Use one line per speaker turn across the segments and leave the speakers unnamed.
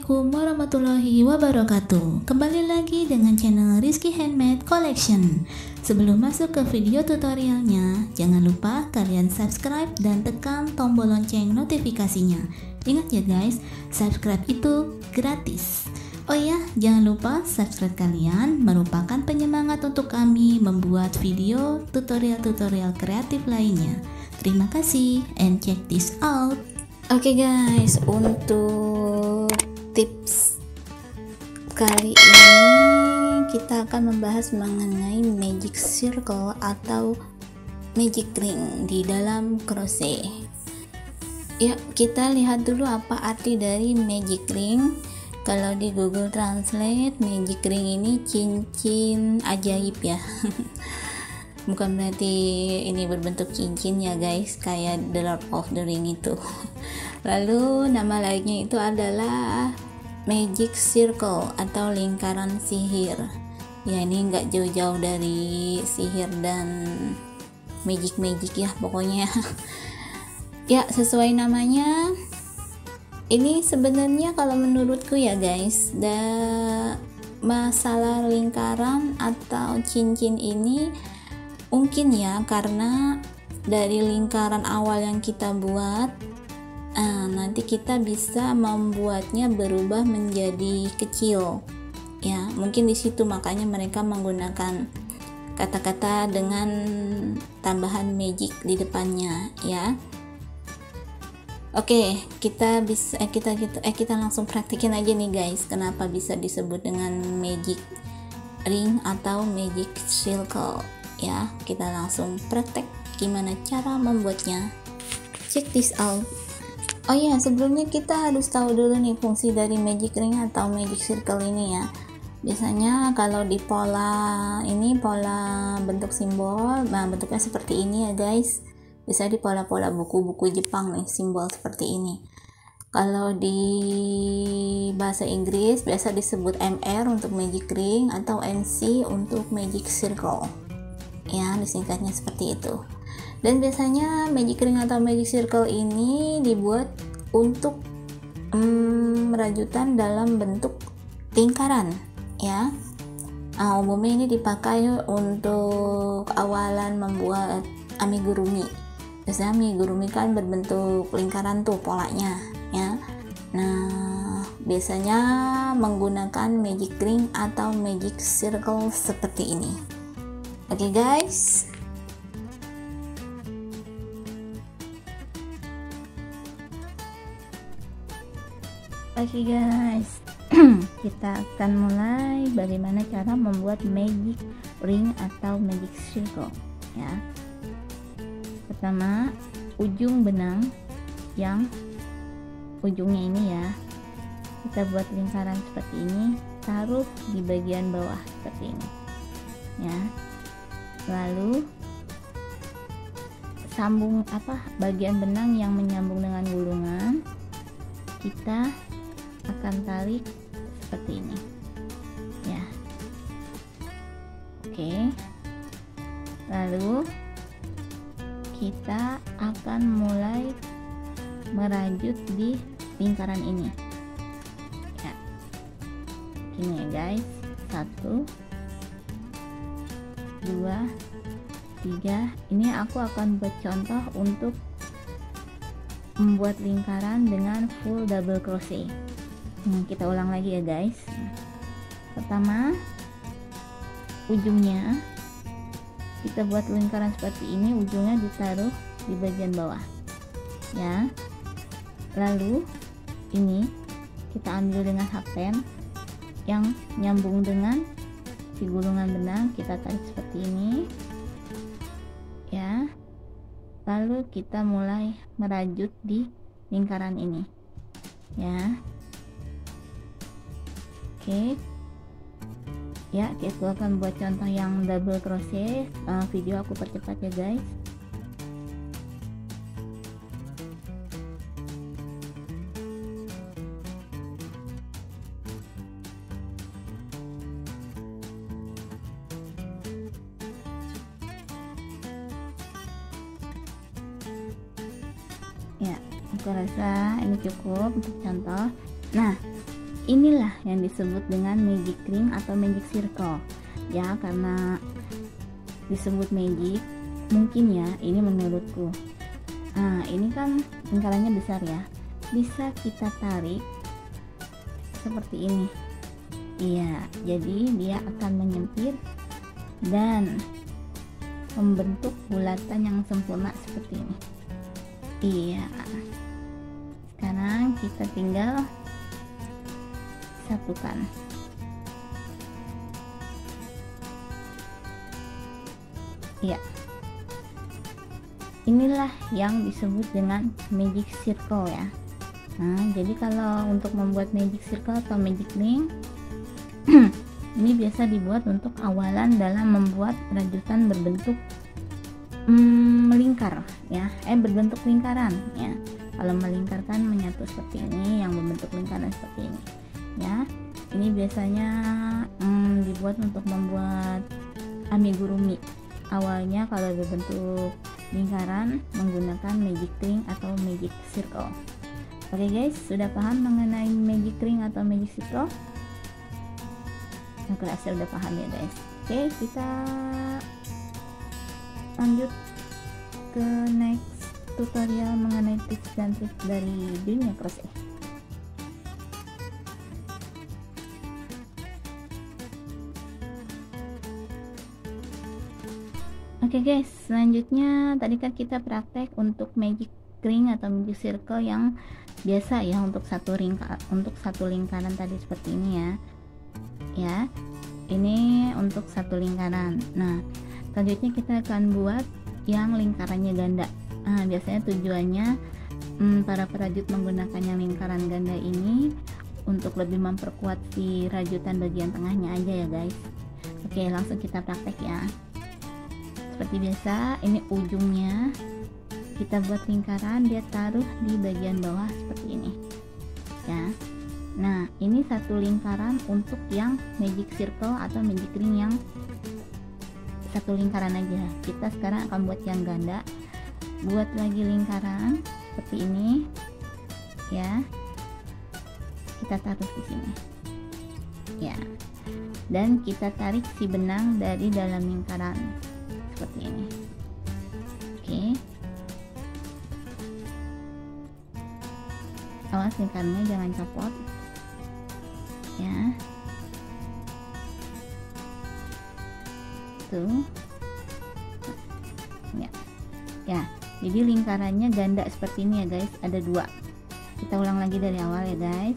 Assalamualaikum warahmatullahi wabarakatuh. Kembali lagi dengan channel Rizky Handmade Collection. Sebelum masuk ke video tutorialnya, jangan lupa kalian subscribe dan tekan tombol lonceng notifikasinya. Ingat ya guys, subscribe itu gratis. Oh ya, jangan lupa subscribe kalian merupakan penyemangat untuk kami membuat video tutorial-tutorial kreatif lainnya. Terima kasih and check this out. Oke guys, untuk tips kali ini kita akan membahas mengenai magic circle atau magic ring di dalam crochet. Yuk kita lihat dulu apa arti dari magic ring. Kalau di Google Translate, magic ring ini cincin ajaib ya. Bukan berarti ini berbentuk cincin ya guys, kayak The Lord of the Ring itu. Lalu nama lainnya itu adalah magic circle atau lingkaran sihir. Ya ini nggak jauh-jauh dari sihir dan magic ya pokoknya. Ya sesuai namanya. Ini sebenarnya kalau menurutku ya guys, masalah lingkaran atau cincin ini mungkin ya karena dari lingkaran awal yang kita buat, nanti kita bisa membuatnya berubah menjadi kecil ya, mungkin di situ makanya mereka menggunakan kata-kata dengan tambahan magic di depannya ya. Oke, kita langsung praktikin aja nih guys, kenapa bisa disebut dengan magic ring atau magic circle ya. Kita langsung praktek gimana cara membuatnya. Check this out. Oh ya, sebelumnya kita harus tahu dulu nih fungsi dari magic ring atau magic circle ini ya. Biasanya kalau di pola ini, pola bentuk simbol, nah bentuknya seperti ini ya guys. Bisa di pola-pola buku-buku Jepang nih, simbol seperti ini. Kalau di bahasa Inggris biasa disebut MR untuk magic ring atau MC untuk magic circle. Ya, disingkatnya seperti itu. Dan biasanya magic ring atau magic circle ini dibuat untuk rajutan dalam bentuk lingkaran ya. Umumnya ini dipakai untuk awalan membuat amigurumi. Biasanya amigurumi kan berbentuk lingkaran tuh polanya ya. Nah, biasanya menggunakan magic ring atau magic circle seperti ini. Oke guys. Oke guys, kita akan mulai bagaimana cara membuat magic ring atau magic circle ya. Pertama, ujung benang yang ujungnya ini ya, kita buat lingkaran seperti ini, taruh di bagian bawah seperti ini ya. Lalu sambung bagian benang yang menyambung dengan gulungan, kita akan tarik seperti ini ya. Oke, lalu kita akan mulai merajut di lingkaran ini ya. Ini ya guys, 1 2 3. Ini aku akan buat contoh untuk membuat lingkaran dengan full double crochet. Kita ulang lagi ya guys. Pertama, ujungnya kita buat lingkaran seperti ini, ujungnya ditaruh di bagian bawah ya. Lalu ini kita ambil dengan hakpen yang nyambung dengan si gulungan benang, kita tarik seperti ini ya. Lalu kita mulai merajut di lingkaran ini ya. Oke ya, kita akan buat contoh yang double crochet. Video aku percepat ya guys. Ya, aku rasa ini cukup untuk contoh. Nah, inilah yang disebut dengan magic ring atau magic circle ya. Karena disebut magic, mungkin ya, ini menurutku. Nah, ini kan lingkarannya besar ya, bisa kita tarik seperti ini. Iya, jadi dia akan menyempit dan membentuk bulatan yang sempurna seperti ini. Iya, sekarang kita tinggal satukan. Iya, inilah yang disebut dengan magic circle ya. Nah, jadi kalau untuk membuat magic circle atau magic ring ini biasa dibuat untuk awalan dalam membuat rajutan berbentuk melingkar ya, berbentuk lingkaran ya. Kalau melingkarkan menyatu seperti ini, yang membentuk lingkaran seperti ini ya. Ini biasanya dibuat untuk membuat amigurumi. Awalnya kalau berbentuk lingkaran menggunakan magic ring atau magic circle. Oke guys, sudah paham mengenai magic ring atau magic circle? Aku rasa udah paham ya guys. Oke, kita lanjut ke next tutorial mengenai tips dan trik dari dunia crochet. Oke guys, selanjutnya tadi kan kita praktek untuk magic ring atau magic circle yang biasa ya, untuk satu lingkaran tadi seperti ini ya. Ini untuk satu lingkaran. Nah, selanjutnya kita akan buat yang lingkarannya ganda. Nah, biasanya tujuannya para perajut menggunakan yang lingkaran ganda ini untuk lebih memperkuat si rajutan bagian tengahnya aja ya guys. Oke, langsung kita praktek ya. Seperti biasa, ini ujungnya kita buat lingkaran, dia taruh di bagian bawah seperti ini ya. Nah, ini satu lingkaran untuk yang magic circle atau magic ring yang satu lingkaran aja. Kita sekarang akan buat yang ganda. Buat lagi lingkaran seperti ini ya. Kita taruh di sini ya. Dan kita tarik si benang dari dalam lingkaran seperti ini. Oke. Awas lingkarannya jangan copot ya. Tuh ya, jadi lingkarannya ganda seperti ini ya guys, ada dua. Kita ulang lagi dari awal ya guys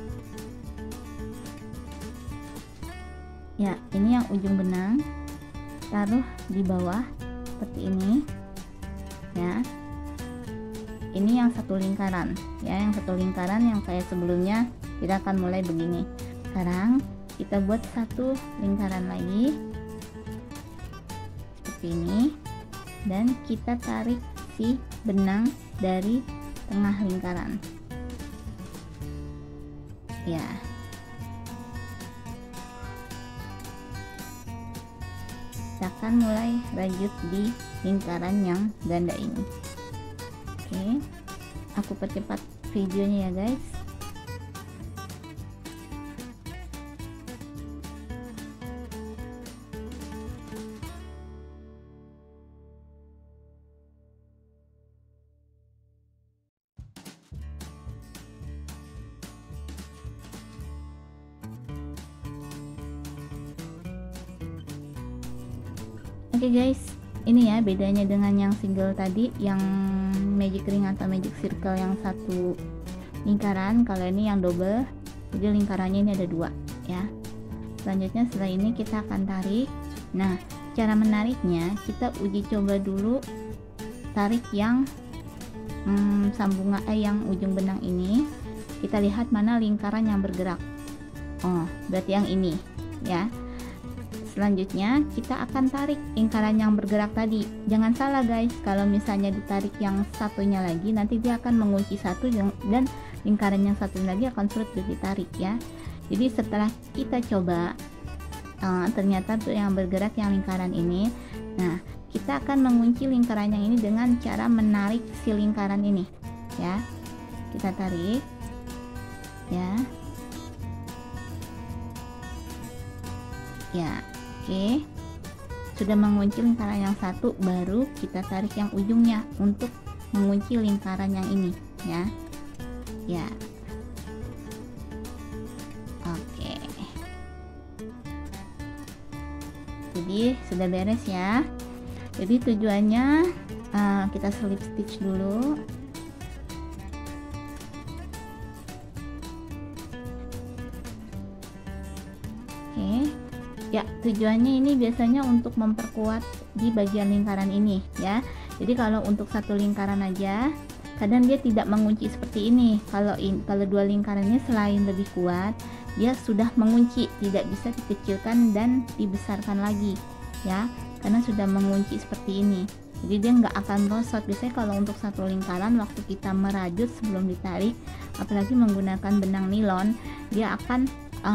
ya. Ini yang ujung benang taruh di bawah seperti ini ya. Ini yang satu lingkaran ya, yang satu lingkaran yang kayak sebelumnya. Kita akan mulai begini. Sekarang kita buat satu lingkaran lagi seperti ini, dan kita tarik si benang dari tengah lingkaran ya. Kita akan mulai rajut di lingkaran yang ganda ini. Oke, aku percepat videonya ya guys. Oke guys, ini ya bedanya dengan yang single tadi, yang magic ring atau magic circle yang satu lingkaran. Kalau ini yang double, jadi lingkarannya ini ada dua ya. Selanjutnya setelah ini kita akan tarik. Nah, cara menariknya kita uji coba dulu. Tarik yang sambungan yang ujung benang ini, kita lihat mana lingkaran yang bergerak. Oh, berarti yang ini ya. Selanjutnya kita akan tarik lingkaran yang bergerak tadi. Jangan salah guys, kalau misalnya ditarik yang satunya lagi, nanti dia akan mengunci satu dan lingkaran yang satu lagi akan sulit ditarik ya. Jadi setelah kita coba ternyata tuh yang bergerak yang lingkaran ini. Nah, kita akan mengunci lingkaran yang ini dengan cara menarik si lingkaran ini ya. Kita tarik ya.
Ya, oke. Sudah mengunci lingkaran yang satu, baru kita tarik yang ujungnya untuk mengunci lingkaran yang ini, ya. Ya. Oke. Jadi sudah beres ya. Jadi tujuannya kita slip stitch dulu. Oke. Ya, tujuannya ini biasanya untuk memperkuat di bagian lingkaran ini ya. Jadi kalau untuk satu lingkaran aja, kadang dia tidak mengunci seperti ini. Kalau dua lingkarannya selain lebih kuat, dia sudah mengunci, tidak bisa dikecilkan dan dibesarkan lagi ya, karena sudah mengunci seperti ini. Jadi dia nggak akan merosot. Biasanya kalau untuk satu lingkaran waktu kita merajut sebelum ditarik, apalagi menggunakan benang nilon, dia akan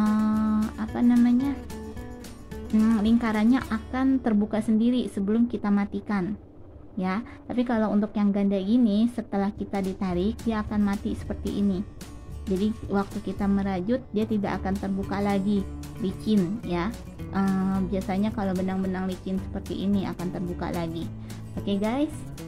lingkarannya akan terbuka sendiri sebelum kita matikan ya. Tapi kalau untuk yang ganda gini, setelah kita ditarik dia akan mati seperti ini. Jadi waktu kita merajut dia tidak akan terbuka lagi, licin ya. Biasanya kalau benang-benang licin seperti ini akan terbuka lagi. Oke guys.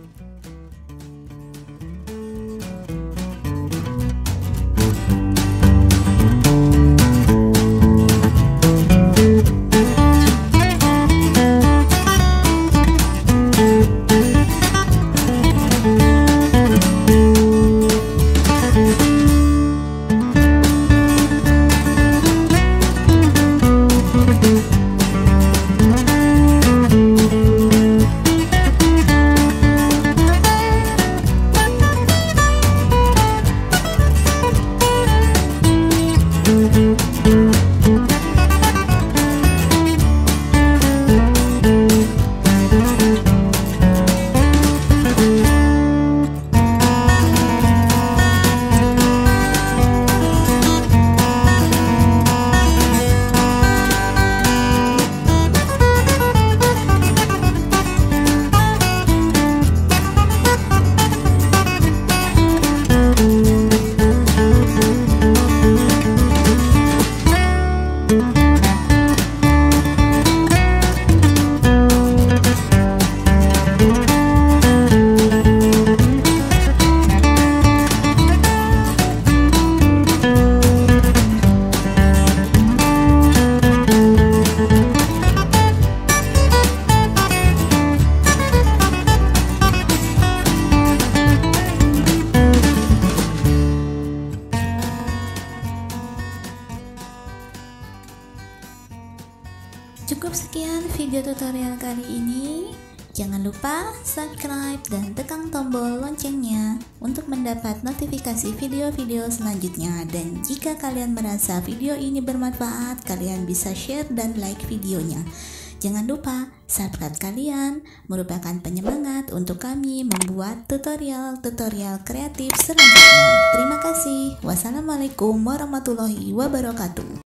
Cukup sekian video tutorial kali ini. Jangan lupa subscribe dan tekan tombol loncengnya untuk mendapat notifikasi video-video selanjutnya. Dan jika kalian merasa video ini bermanfaat, kalian bisa share dan like videonya. Jangan lupa, subscribe kalian merupakan penyemangat untuk kami membuat tutorial-tutorial kreatif selanjutnya. Terima kasih. Wassalamualaikum warahmatullahi wabarakatuh.